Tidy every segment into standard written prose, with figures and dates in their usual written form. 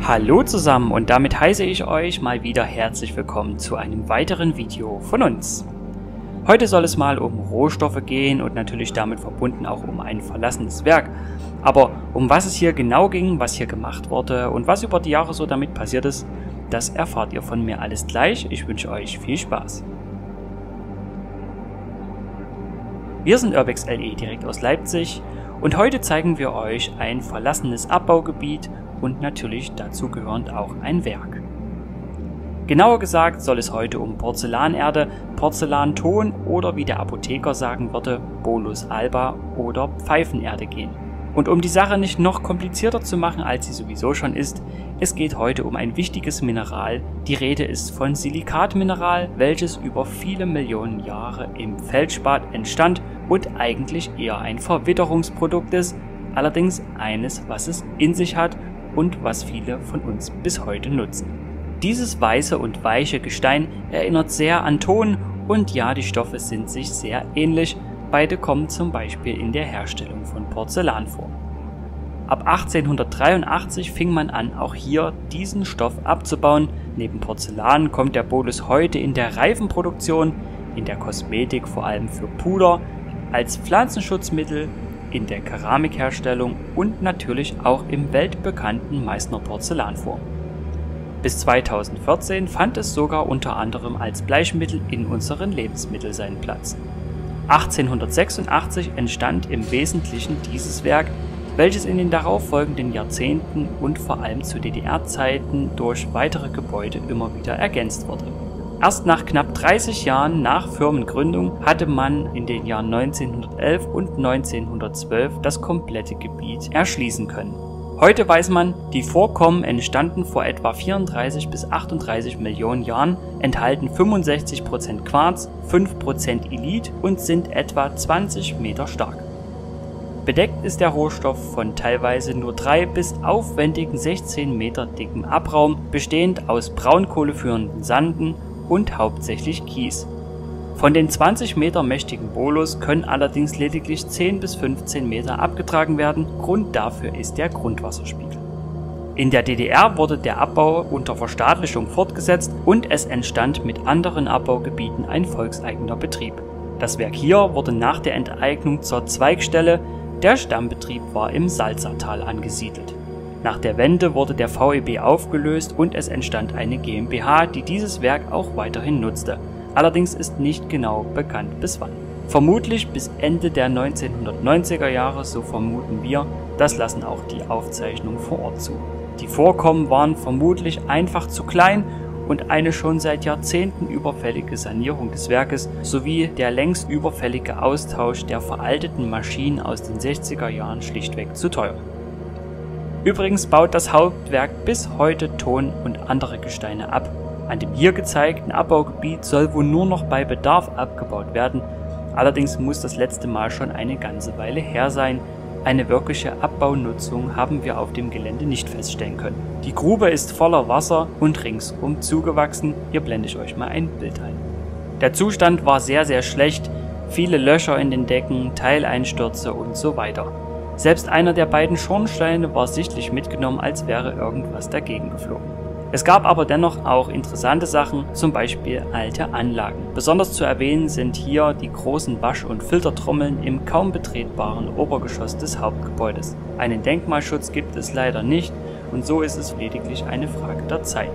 Hallo zusammen und damit heiße ich euch mal wieder herzlich willkommen zu einem weiteren Video von uns. Heute soll es mal um Rohstoffe gehen und natürlich damit verbunden auch um ein verlassenes Werk. Aber um was es hier genau ging, was hier gemacht wurde und was über die Jahre so damit passiert ist, das erfahrt ihr von mir alles gleich. Ich wünsche euch viel Spaß. Wir sind Urbex LE direkt aus Leipzig und heute zeigen wir euch ein verlassenes Abbaugebiet und natürlich dazu gehörend auch ein Werk. Genauer gesagt soll es heute um Porzellanerde, Porzellanton oder wie der Apotheker sagen würde, Bolus alba oder Pfeifenerde gehen. Und um die Sache nicht noch komplizierter zu machen, als sie sowieso schon ist, es geht heute um ein wichtiges Mineral. Die Rede ist von Silikatmineral, welches über viele Millionen Jahre im Feldspat entstand und eigentlich eher ein Verwitterungsprodukt ist, allerdings eines, was es in sich hat und was viele von uns bis heute nutzen. Dieses weiße und weiche Gestein erinnert sehr an Ton und ja, die Stoffe sind sich sehr ähnlich. Beide kommen zum Beispiel in der Herstellung von Porzellan vor. Ab 1883 fing man an, auch hier diesen Stoff abzubauen. Neben Porzellan kommt der Bolus heute in der Reifenproduktion, in der Kosmetik vor allem für Puder, als Pflanzenschutzmittel, in der Keramikherstellung und natürlich auch im weltbekannten Meißner Porzellan vor. Bis 2014 fand es sogar unter anderem als Bleichmittel in unseren Lebensmitteln seinen Platz. 1886 entstand im Wesentlichen dieses Werk, welches in den darauffolgenden Jahrzehnten und vor allem zu DDR-Zeiten durch weitere Gebäude immer wieder ergänzt wurde. Erst nach knapp 30 Jahren nach Firmengründung hatte man in den Jahren 1911 und 1912 das komplette Gebiet erschließen können. Heute weiß man, die Vorkommen entstanden vor etwa 34 bis 38 Millionen Jahren, enthalten 65% Quarz, 5% Ilit und sind etwa 20 Meter stark. Bedeckt ist der Rohstoff von teilweise nur 3 bis aufwendigen 16 Meter dicken Abraum, bestehend aus braunkohleführenden Sanden und hauptsächlich Kies. Von den 20 Meter mächtigen Bolus können allerdings lediglich 10 bis 15 Meter abgetragen werden. Grund dafür ist der Grundwasserspiegel. In der DDR wurde der Abbau unter Verstaatlichung fortgesetzt und es entstand mit anderen Abbaugebieten ein volkseigener Betrieb. Das Werk hier wurde nach der Enteignung zur Zweigstelle, der Stammbetrieb war im Salzertal angesiedelt. Nach der Wende wurde der VEB aufgelöst und es entstand eine GmbH, die dieses Werk auch weiterhin nutzte. Allerdings ist nicht genau bekannt bis wann. Vermutlich bis Ende der 1990er Jahre, so vermuten wir, das lassen auch die Aufzeichnungen vor Ort zu. Die Vorkommen waren vermutlich einfach zu klein und eine schon seit Jahrzehnten überfällige Sanierung des Werkes sowie der längst überfällige Austausch der veralteten Maschinen aus den 60er Jahren schlichtweg zu teuer. Übrigens baut das Hauptwerk bis heute Ton und andere Gesteine ab. An dem hier gezeigten Abbaugebiet soll wohl nur noch bei Bedarf abgebaut werden, allerdings muss das letzte Mal schon eine ganze Weile her sein. Eine wirkliche Abbaunutzung haben wir auf dem Gelände nicht feststellen können. Die Grube ist voller Wasser und ringsum zugewachsen, hier blende ich euch mal ein Bild ein. Der Zustand war sehr, sehr schlecht, viele Löcher in den Decken, Teileinsturze und so weiter. Selbst einer der beiden Schornsteine war sichtlich mitgenommen, als wäre irgendwas dagegen geflogen. Es gab aber dennoch auch interessante Sachen, zum Beispiel alte Anlagen. Besonders zu erwähnen sind hier die großen Wasch- und Filtertrommeln im kaum betretbaren Obergeschoss des Hauptgebäudes. Einen Denkmalschutz gibt es leider nicht und so ist es lediglich eine Frage der Zeit.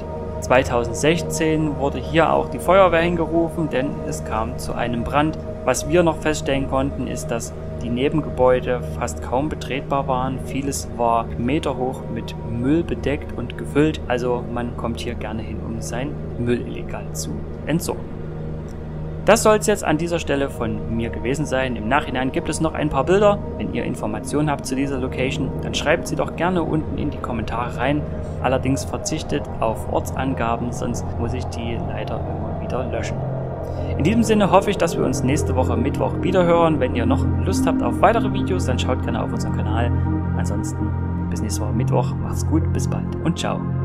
2016 wurde hier auch die Feuerwehr hingerufen, denn es kam zu einem Brand. Was wir noch feststellen konnten, ist, dass die Nebengebäude fast kaum betretbar waren. Vieles war meterhoch mit Müll bedeckt und gefüllt. Also man kommt hier gerne hin, um sein Müll illegal zu entsorgen. Das soll es jetzt an dieser Stelle von mir gewesen sein. Im Nachhinein gibt es noch ein paar Bilder. Wenn ihr Informationen habt zu dieser Location, dann schreibt sie doch gerne unten in die Kommentare rein. Allerdings verzichtet auf Ortsangaben, sonst muss ich die leider immer wieder löschen. In diesem Sinne hoffe ich, dass wir uns nächste Woche Mittwoch wiederhören. Wenn ihr noch Lust habt auf weitere Videos, dann schaut gerne auf unseren Kanal. Ansonsten bis nächste Woche Mittwoch. Macht's gut, bis bald und ciao.